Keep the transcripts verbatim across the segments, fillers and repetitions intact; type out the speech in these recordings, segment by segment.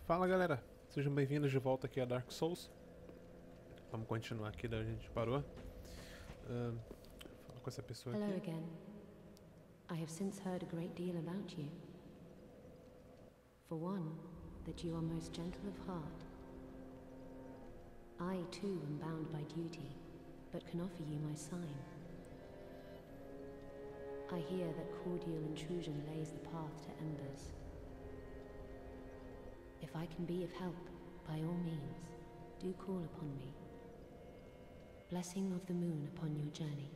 Fala galera, sejam bem-vindos de volta aqui a Dark Souls. Vamos continuar aqui da onde a gente parou. Uh, Fala com essa pessoa Hello aqui. again. I have since heard a great deal about you. For one, that you are most gentle of heart. I too am bound by duty, but can offer you my sign. I hear that cordial intrusion lays the path to embers. If I can be of help, by all means, do call upon me. Blessing of the moon upon your journey.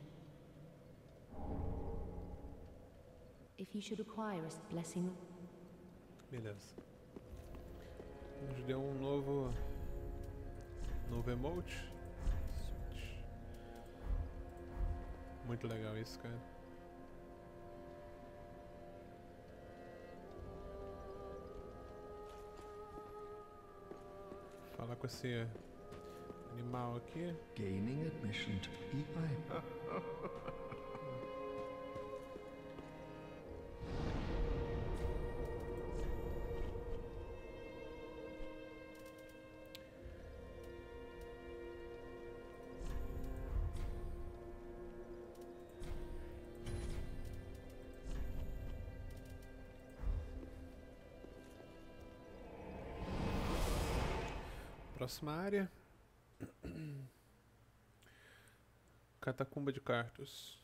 If you should require a blessing of... Beleza. Nos deu um novo... Novo emote. Switch. Muito legal isso, cara. Falar com esse animal aqui. Gaining admission to E I. Próxima área. Catacumba de Carthus.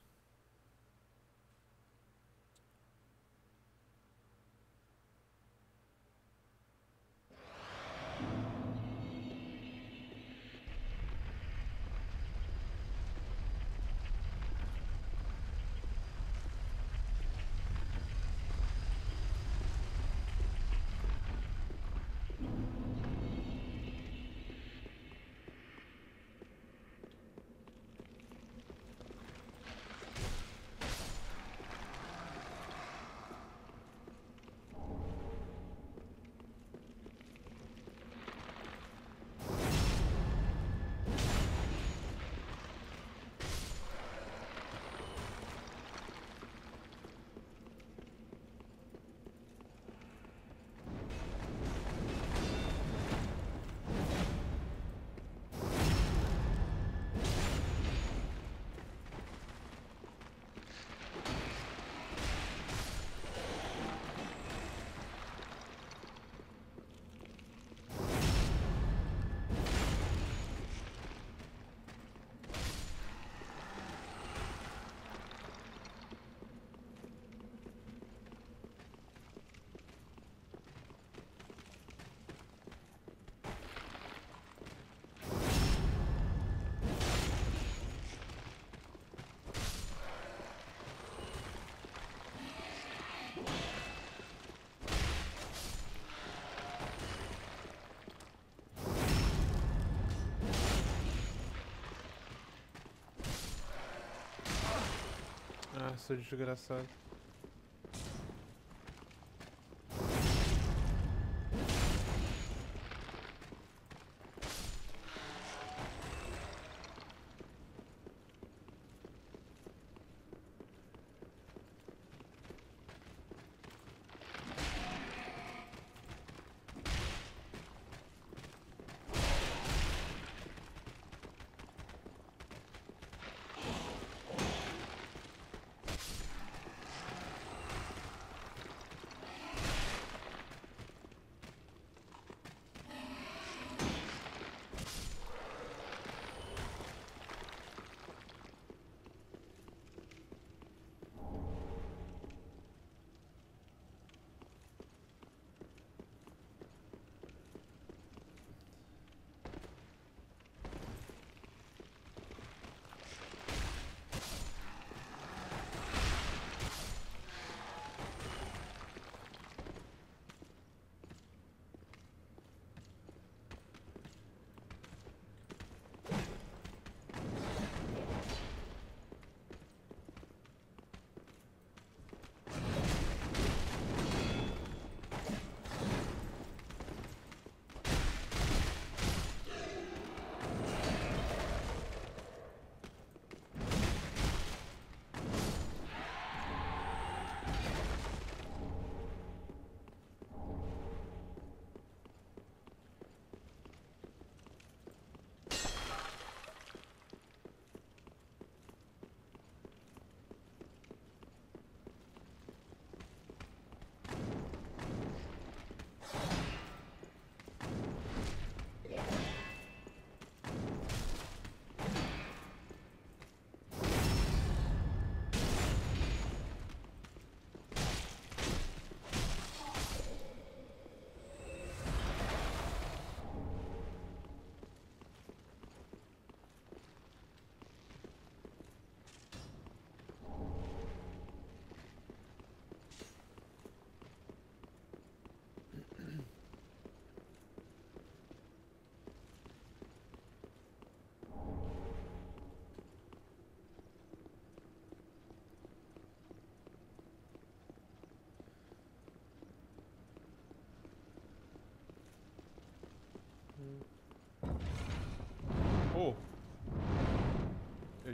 Ah, seu desgraçado.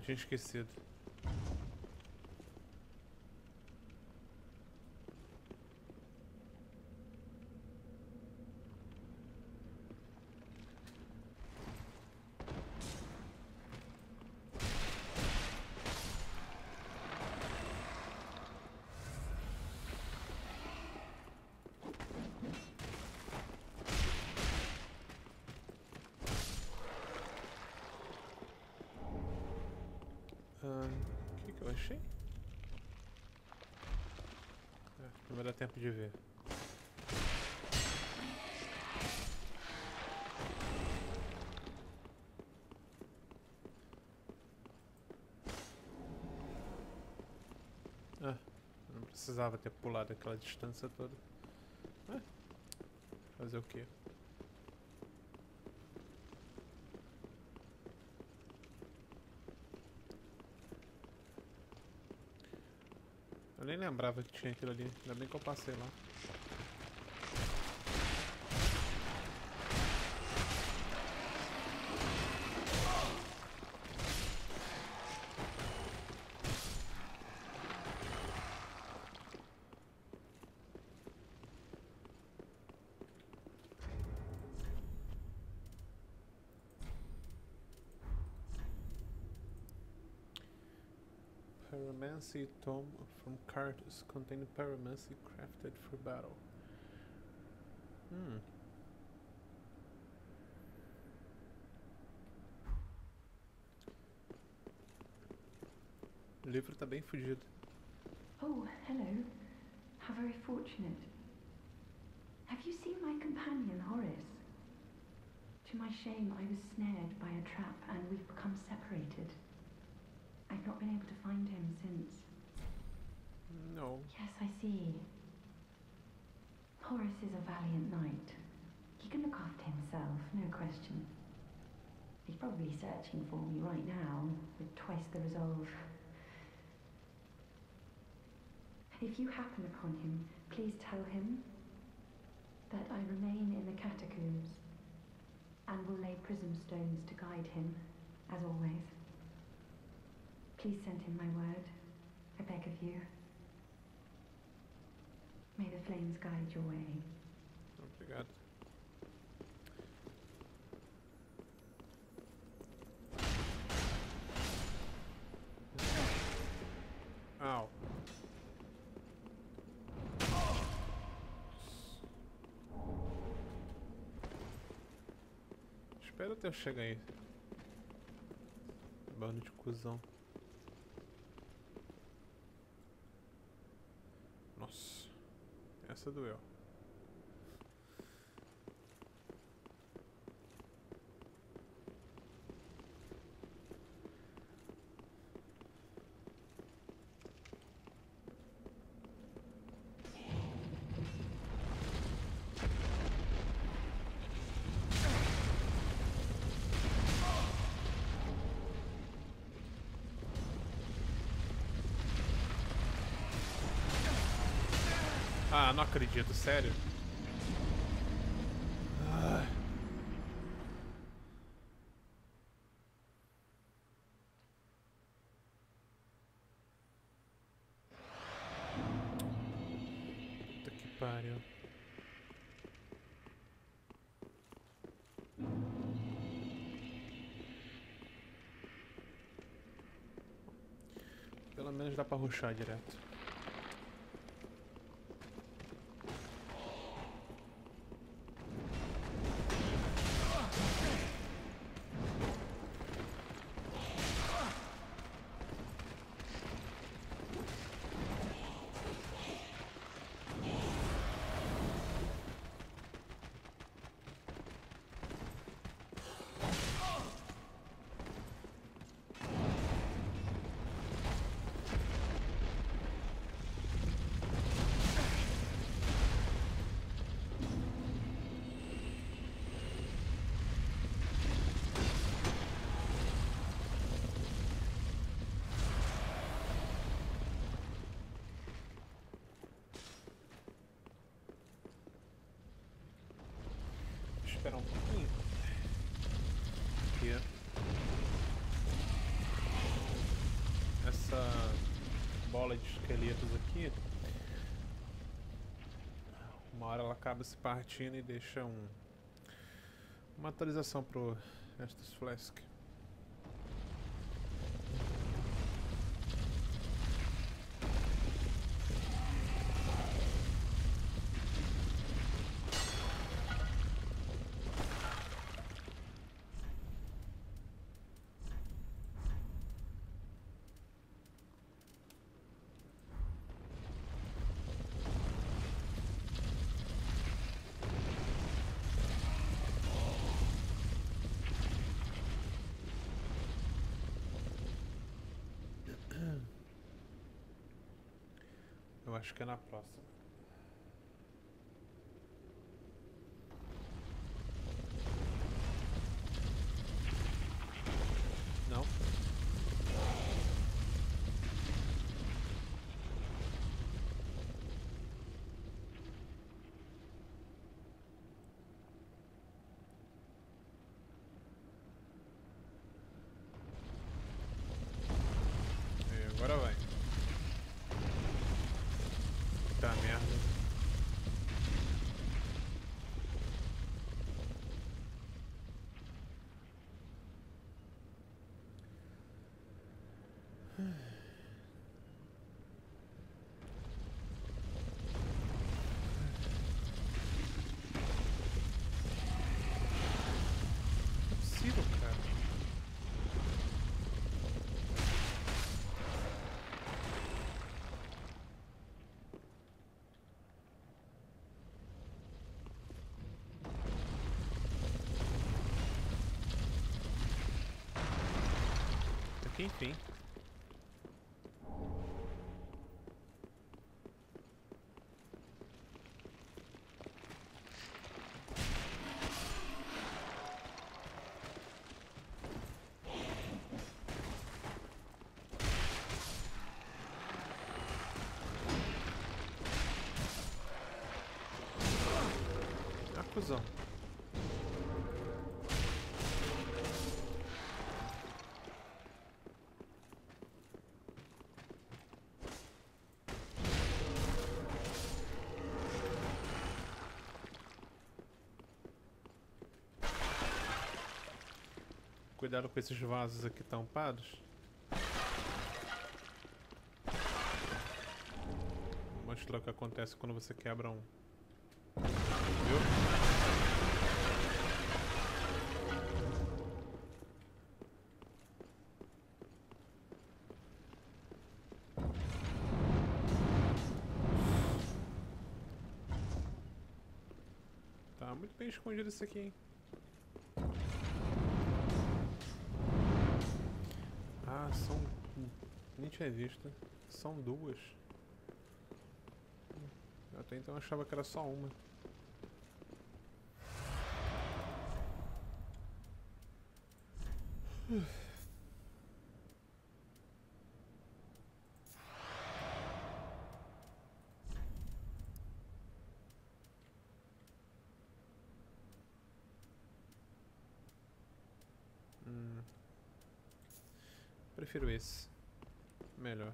tinha esquecido. O que, que eu achei? É, não vai dar tempo de ver. Ah, não precisava ter pulado aquela distância toda. Ah, fazer o quê? Eu nem lembrava que tinha aquilo ali, ainda bem que eu passei lá. Pyromancy tome from Cartus containing pyromancy crafted for battle. Hmm. O livro tá bem fugido. Oh, hello. How very fortunate. Have you seen my companion, Horace? To my shame, I was snared by a trap and we've become separated. I've not been able to find him since. No. Yes, I see. Horace is a valiant knight. He can look after himself, no question. He's probably searching for me right now, with twice the resolve. If you happen upon him, please tell him that I remain in the catacombs and will lay prism stones to guide him, as always. Please send him my word, I beg of you. May the flames guide your way. Obrigado. Au. Espera até eu chegar aí. Bando de cuzão. Nossa. Essa doeu. Ah, não acredito, sério? Ai. Puta que pariu. Pelo menos dá pra rushar direto. Esperar um pouquinho. Aqui. essa bola de esqueletos aqui, uma hora ela acaba se partindo e deixa um, uma atualização pro Estus Flask. Eu acho que é na próxima. Não? E agora vai. Tá merda. Não é possível, cara. Até que enfim. Ah, cuzão. Cuidado com esses vasos aqui tampados. Vou mostrar o que acontece quando você quebra um. Viu? Tá muito bem escondido isso aqui, hein? Ah, são... nem tinha visto. São duas. Eu até então achava que era só uma. Hum. Prefiro esse. Melhor.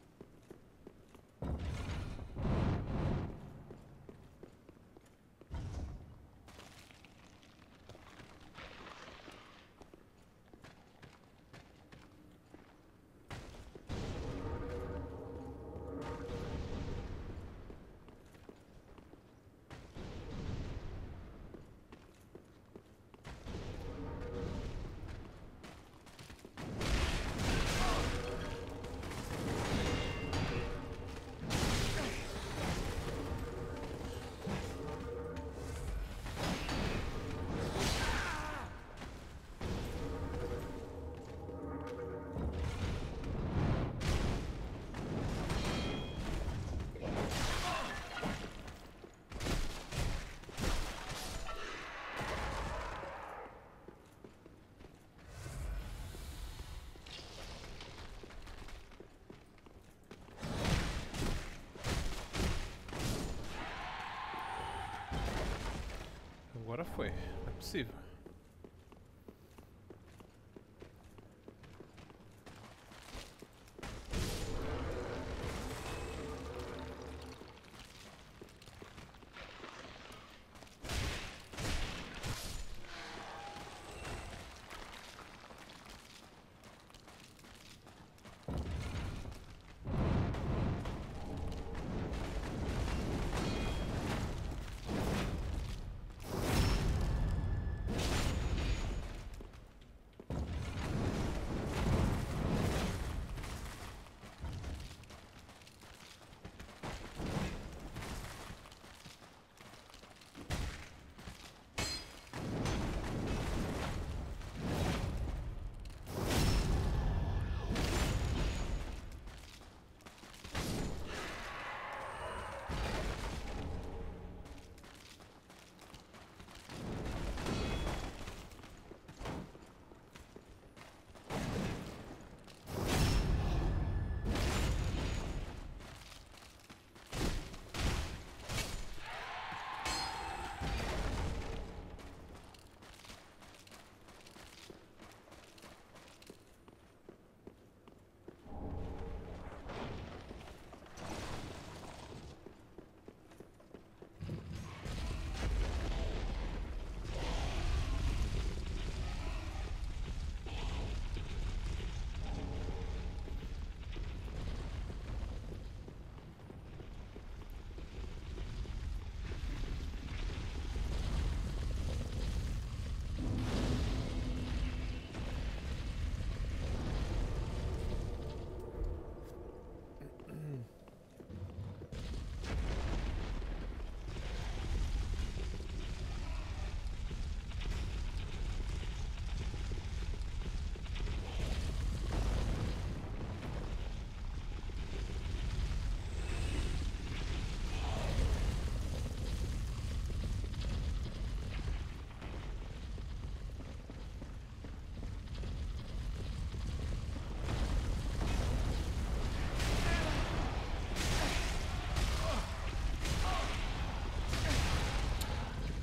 Agora foi. Não é possível.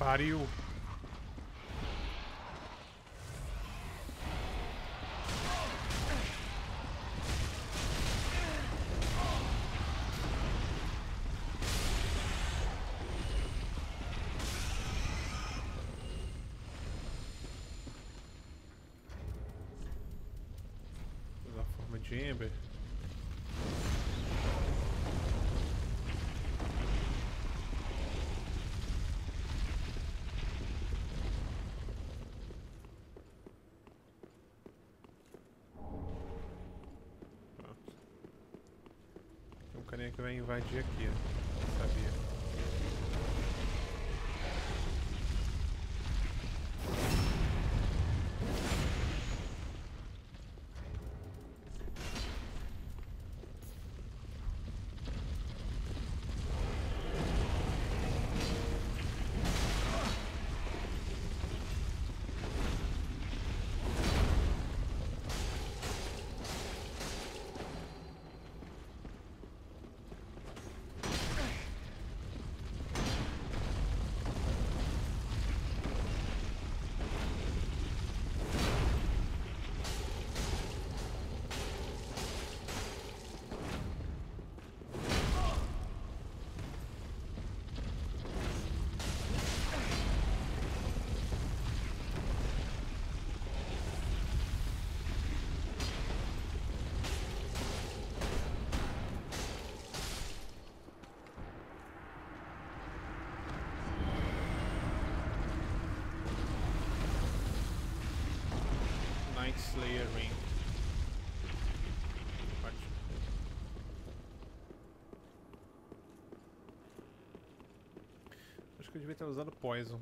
pariu! Da forma de Ember. Carinha que vai invadir aqui, né? Sabia. Night Slayer Ring. Ótimo. Acho que eu devia ter usado Poison.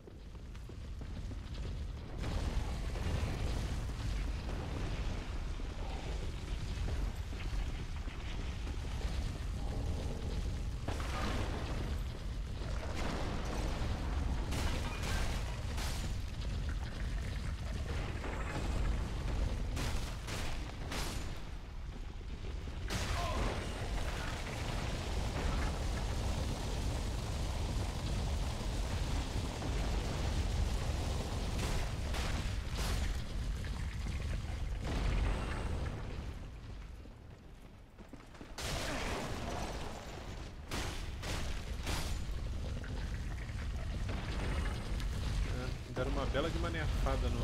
Deram uma bela de uma nerfada no,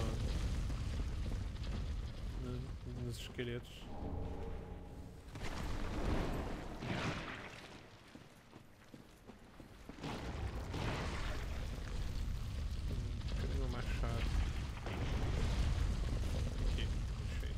no, nos esqueletos. Cadê meu machado? Aqui, achei.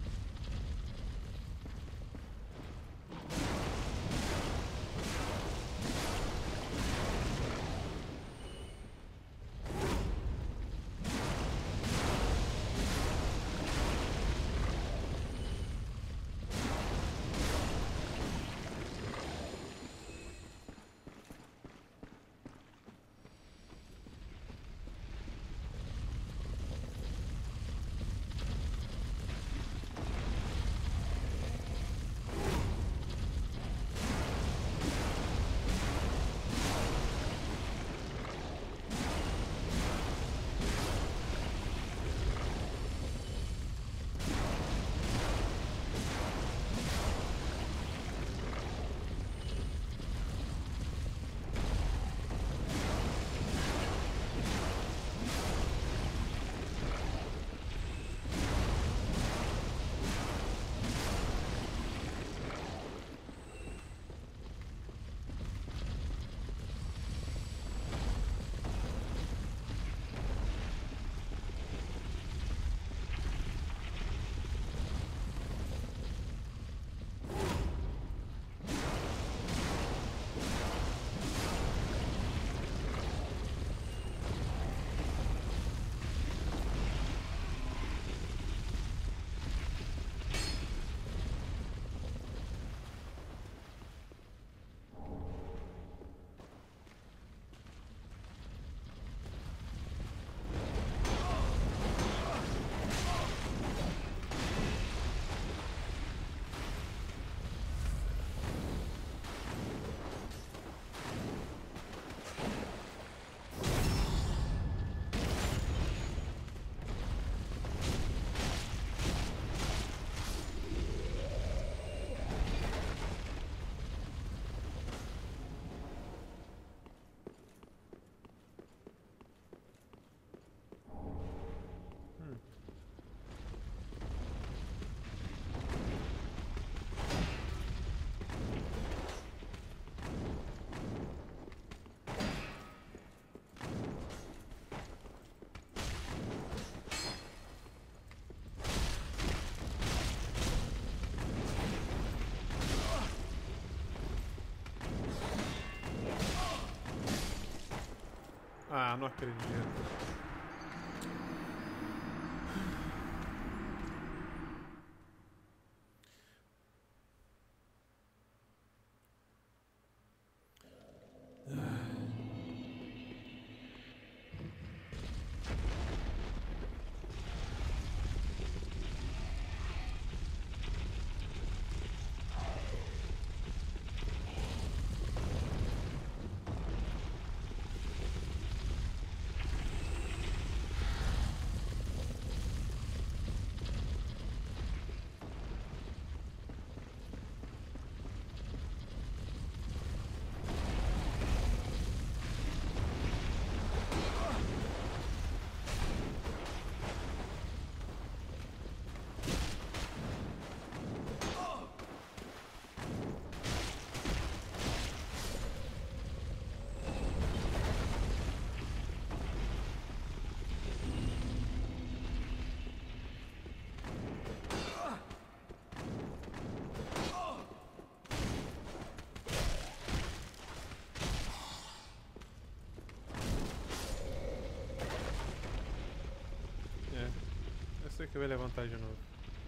Ah, não acredito. Eu sei que eu ia levantar de novo.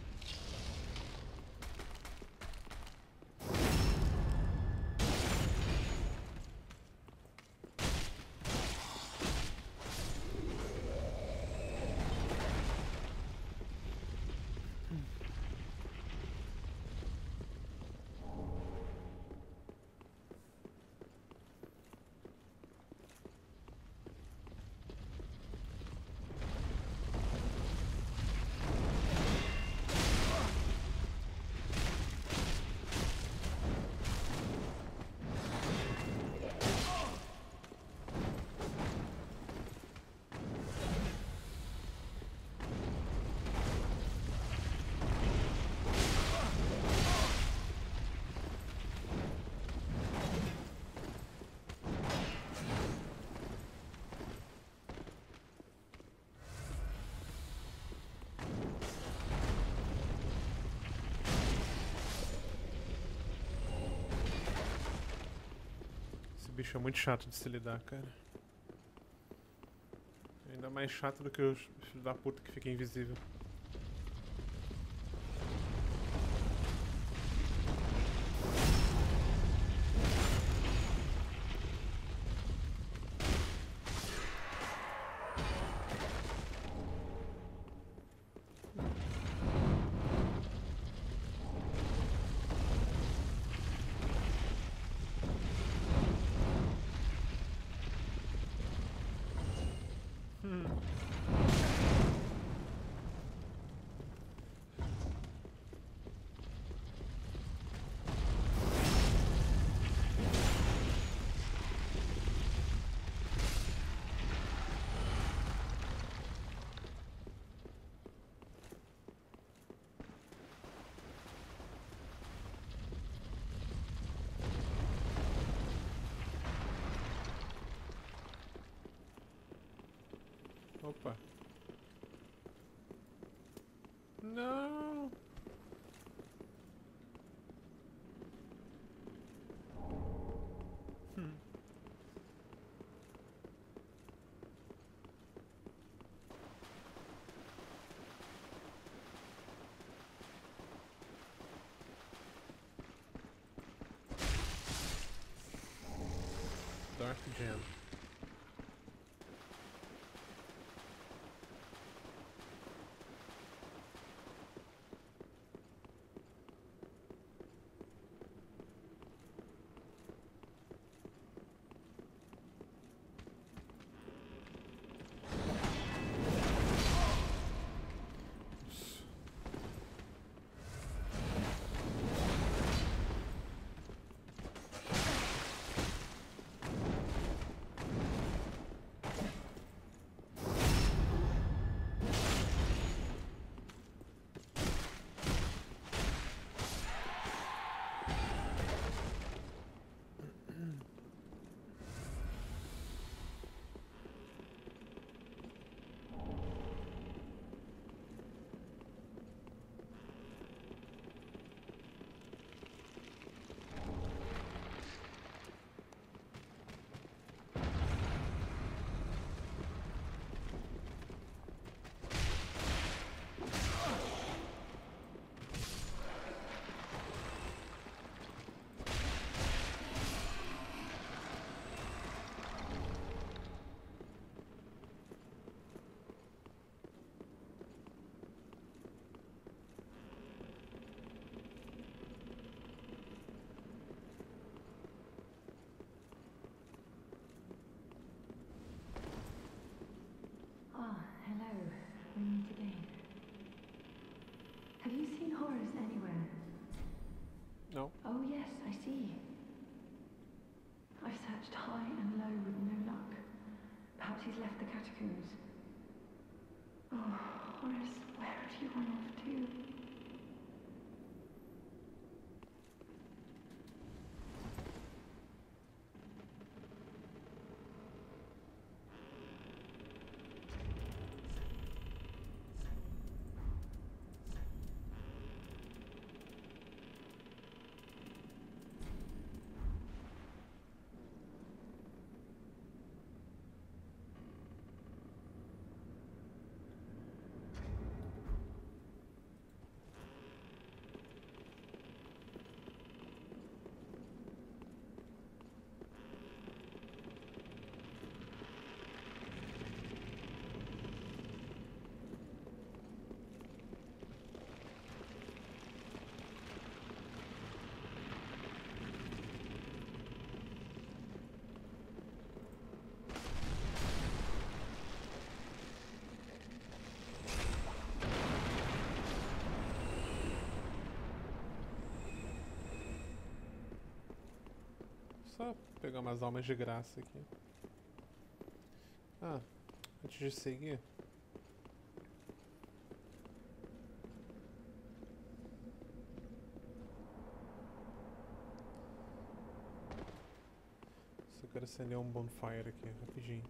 Esse bicho é muito chato de se lidar, cara. Ainda mais chato do que os filhos da puta que fica invisível. Opa. Não. Hum. Dark Gem. we meet again. Have you seen Horus anywhere? No. Oh yes, I see. I've searched high and low with no luck. Perhaps he's left the catacombs. Oh, Horus, where have you run off to? Só pegar umas almas de graça aqui. Ah, antes de seguir. Só quero acender um bonfire aqui, rapidinho.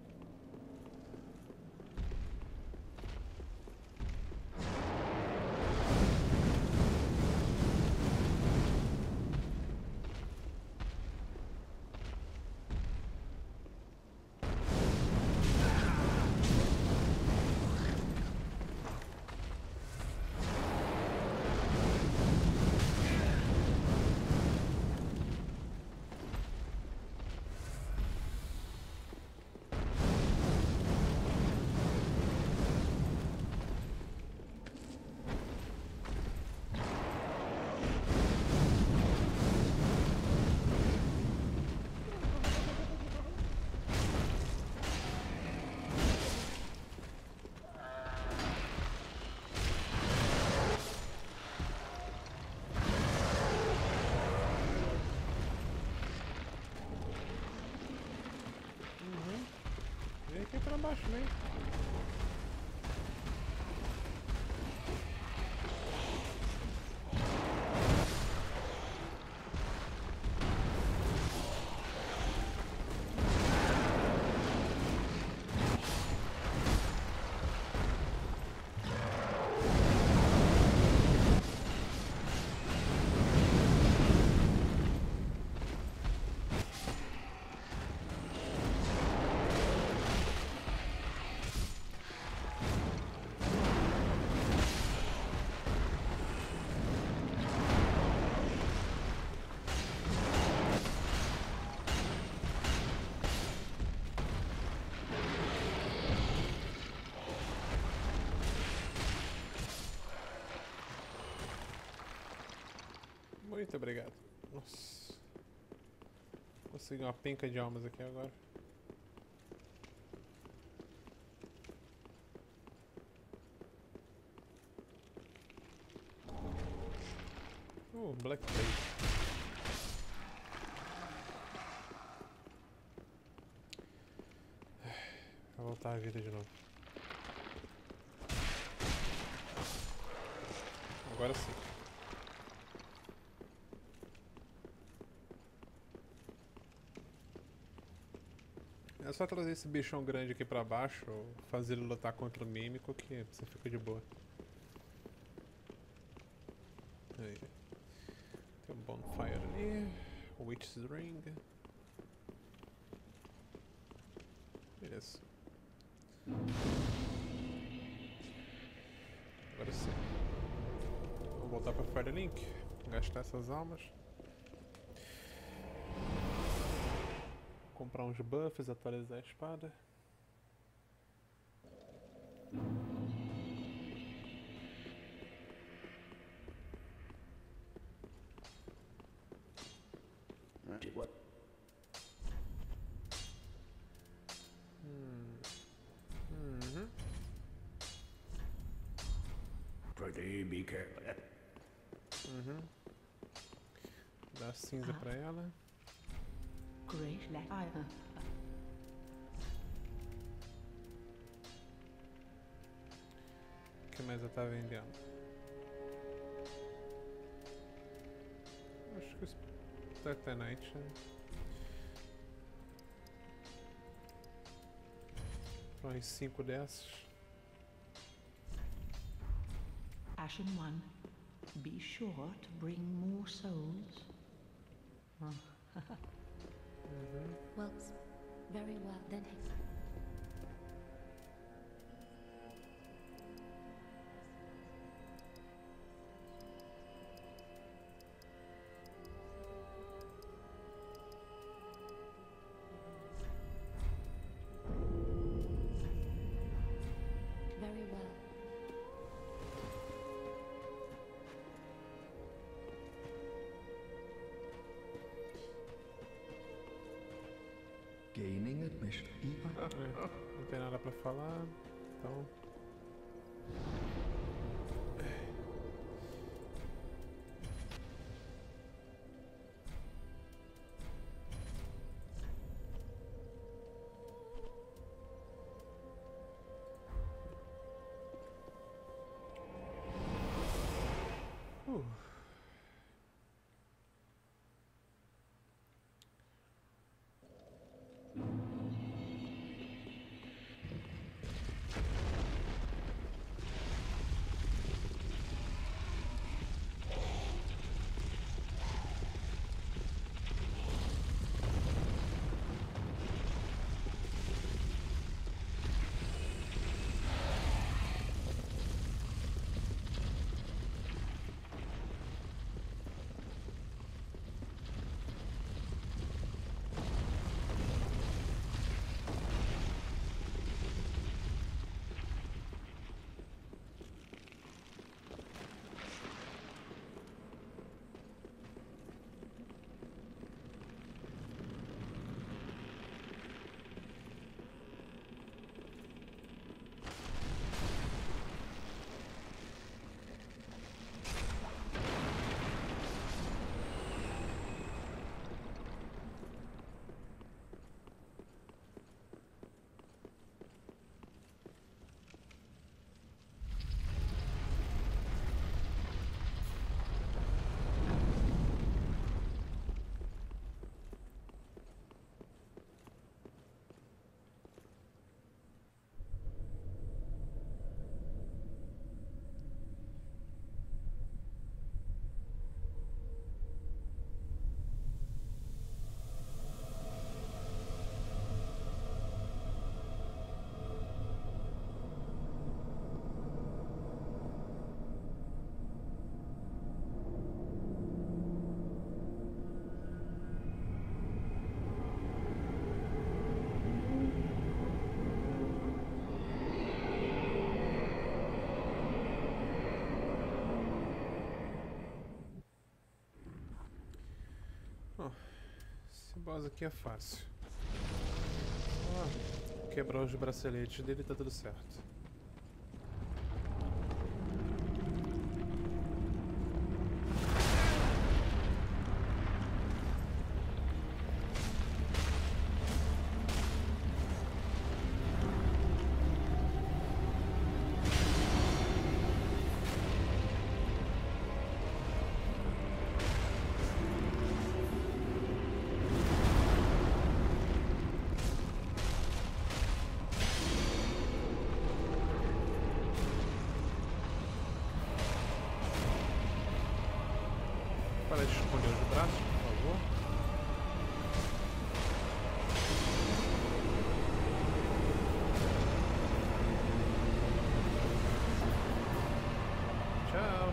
Vem aqui pra baixo, vem. Muito obrigado. Nossa. Consegui uma penca de almas aqui agora. Uh, Black Plate. Vou voltar a vida de novo. Agora sim. É só trazer esse bichão grande aqui pra baixo, ou fazer ele lutar contra o mímico que você fica de boa. Aí. Tem um bonfire ali. Witch's Ring. Beleza. Agora sim. Vou voltar pra Firelink. Gastar essas almas. Comprar uns buffs, atualizar a espada. Hum. Uhum. be careful. Uhum. Dá cinza pra ela. Great le- I, uh, O que mais ela tá vendendo? Acho que os Titanite, né? Mais cinco dessas. Ashen One, be sure to bring more souls. Uhum. Well, s- very well. Then he- very well. Gaining admission. E I. É, não tem nada pra falar, então. Uh. Bom, esse boss aqui é fácil. Só quebrar os braceletes dele e tá tudo certo. Para de esconder os braços, por favor. Tchau.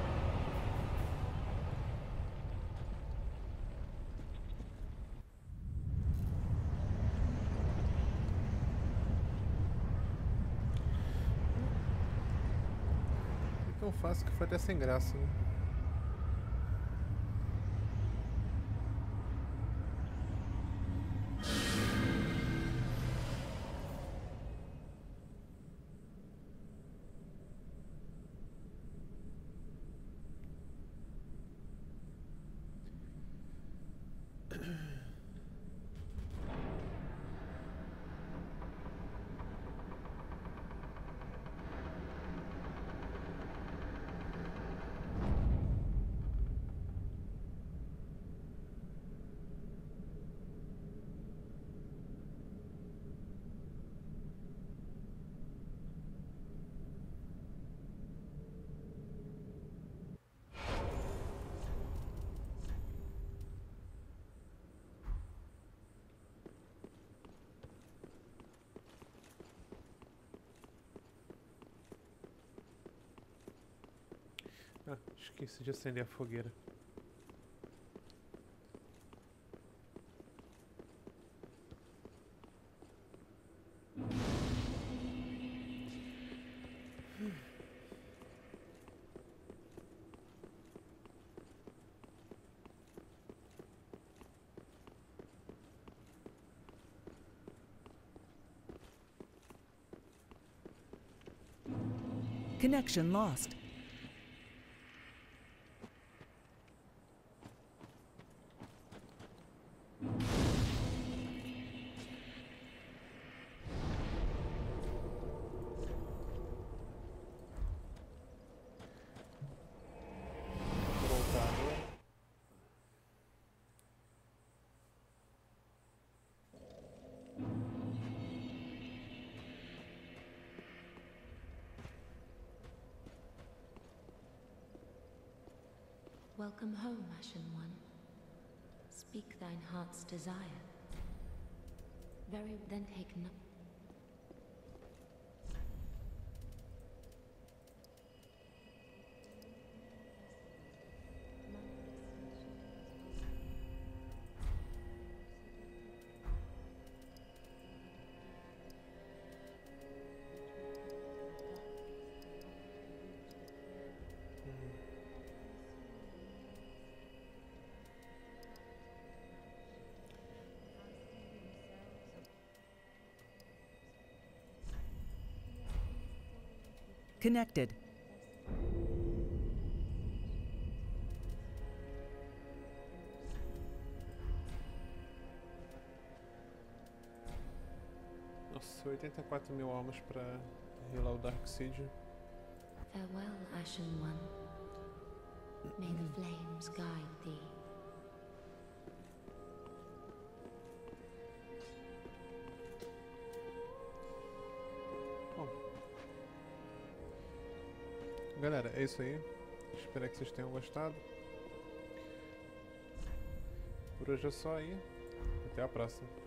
É tão fácil que foi até sem graça, né? Ah, esqueci de acender a fogueira. Connection lost. Voltar agora. Welcome home, Ashen One. Speak thine heart's desire. Very then take no. Connected. Nossa, oitenta e quatro mil almas pra healar o Darkseid. Farewell, Ashen One. May the flames guide thee. Bom. Galera, é isso aí. Espero que vocês tenham gostado. Por hoje é só aí. Até a próxima.